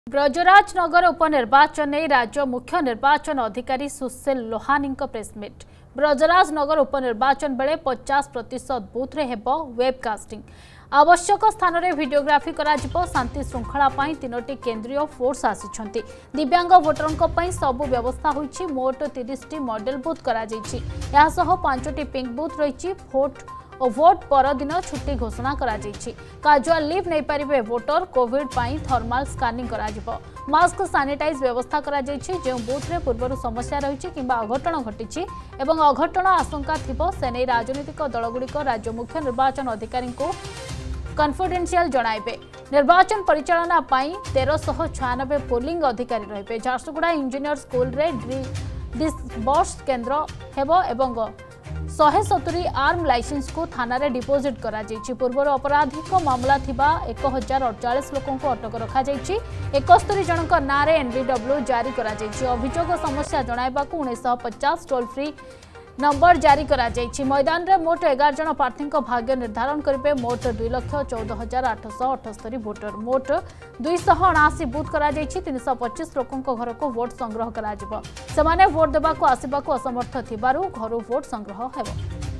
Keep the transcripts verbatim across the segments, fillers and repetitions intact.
ब्रजराजनगर उपनिर्वाचन में राज्य मुख्य निर्वाचन अधिकारी सुशील लोहानी प्रेसमिट। ब्रजराजनगर उपनिर्वाचन बेले पचास प्रतिशत बूथ रे हेबो वेबकास्टिंग। आवश्यक स्थान में भिडियोग्राफी करा जिवो। शांति श्रृंखला पाई तीनोटी केंद्रीय फोर्स आसिछंती। दिव्यांग वोटरंक पाई सबु व्यवस्था होईछि। मोट तीस टी मॉडल बूथ करा जैछि। या सह पांचटी पिंक बूथ रहिछि। भोट और भोट पर दिन छुट्टी घोषणा करा जैछि। काजुआल लीव नहीं पारिबे वोटर। कोविड पाई थर्माल स्कानिंग करा जिवो। मास्क सैनिटाइज व्यवस्था करा जैछि। जे बूथ रे पूर्व समस्या रहिछि किंबा अघटन घटिछि एवं अघटन आशंका थिबो से नै राजनीतिक दलगुड़िक राज्य मुख्य निर्वाचन अधिकारी को कन्फिडेंशियल जणाइबे। निर्वाचन परिचालना पाई तेरह सौ छियानबे पोलिंग अधिकारी रहिबे। झारसुगुड़ा इंजीनियर स्कूल रे डिस्बर्स केन्द्र हेबो एवं सौ सत्तरी आर्म लाइसेंस को थाना रे डिपोजिट करा जैछि। पूर्व अपराधिक मामला थिबा एक हजार अड़चाश लोकों को अटक रखा जैछि। इकहत्तर जनक नाँ रे एनबीडब्ल्यू जारी करा जैछि। अभियोग समस्या जणाइबाकू उन्नीस सौ पचास टोल फ्री नंबर जारी करा जैछि। मैदान रे मोट ग्यारह जन प्रार्थी भाग्य निर्धारण करिबे। मोट दुई लाख चौदह हजार आठ सौ अठस्तरी वोटर। मोट दुई सौ अणाशी बूथ करा जैछि। तीन सौ पच्चीस लोकों घर को वोट संग्रह करा जिवो। सेमाने वोट देबाकू आसिबाकू असमर्थ थिबारु घरु वोट संग्रह हेबो।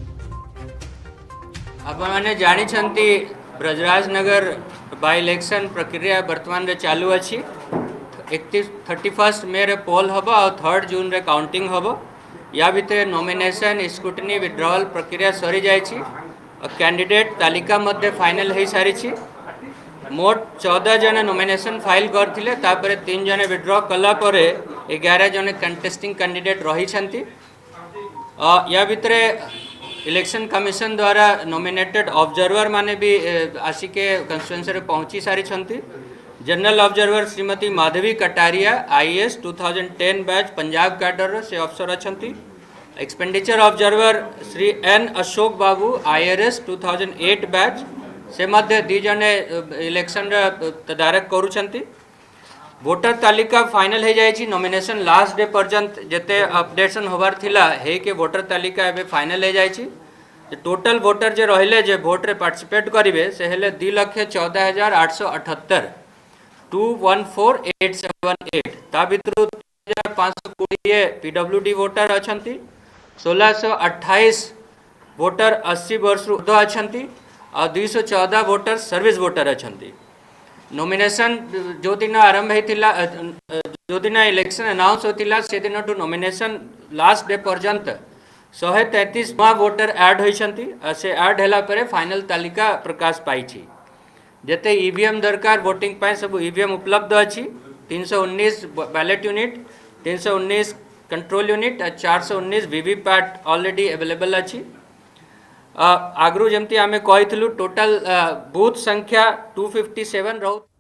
आप माने जानि छंती ब्रजराजनगर बाय इलेक्शन प्रक्रिया वर्तमान रे चालू अछि। इकतीस मे रे पोल हबो और तीन जून रे काउंटिंग हबो। या भितर नॉमिनेशन स्क्रूटनी विड्रॉल प्रक्रिया सरी जाइछि और कैंडिडेट तालिका मध्य फाइनल हो सारी। मोट चौदह जन नॉमिनेशन फाइल करथिले। तापरे तीन जन विड्रॉ कला परे ग्यारह जन कंटेस्टिंग कैंडिडेट रही छंती। या भितर इलेक्शन कमिशन द्वारा नॉमिनेटेड ऑब्जर्वर माने भी आसिके कंस्टिट्यूएंसी रे पहुंची सारी छंती। General observer Shrimati Madhavi Kataria IAS दो हज़ार दस बैच पंजाब कैडर से अफसर अच्छा। Expenditure observer Shri N Ashok Babu IRS दो हज़ार आठ बैच से मध्य दी जने इलेक्शन तदारक करूछंती। वोटर तालिका फाइनल हो जाइछि। नॉमिनेशन लास्ट डे पर्यंत जेते अपडेशन होबार थिला हे के वोटर तालिका एबे फाइनल हो जाइछि। टोटल वोटर जे रहिले जे वोट रे पार्टिसिपेट करिवे से हेले दो लाख चौदह हजार आठ सौ अठहत्तर two one four eight seven eight. ता भितरु तीन हजार पाँच सौ बीस पीडब्ल्यूडी वोटर अछंती। सोलह सौ अट्ठाईस वोटर अस्सी वर्ष ऊर्ध्व अछंती और दो सौ चौदह वोटर सर्विस वोटर अछंती। नॉमिनेशन जो दिन आरंभ होता जो दिन इलेक्शन अनाउंस होता से दिन टू नॉमिनेशन लास्ट डे पर्यंत सौ तैंतीस नवा वोटर ऐड होइछंती। से ऐड होला परे फाइनल तालिका प्रकाश पाई। जेते ईवीएम दरकार वोटिंग पाए सब ईवीएम उपलब्ध अच्छी। तीन सौ उन्नीस बैलेट यूनिट, तीन सौ उन्नीस कंट्रोल यूनिट और चार सौ उन्नीस वीवीपैट ऑलरेडी अवेलेबल अच्छी। आगरू जमती आमे कही टोटल बूथ संख्या दो सौ सत्तावन रहू।